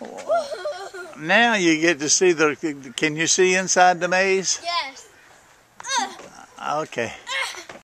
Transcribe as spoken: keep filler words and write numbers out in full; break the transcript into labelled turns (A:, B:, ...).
A: Now you get to see the, can you see inside the maze?
B: Yes.
A: Okay.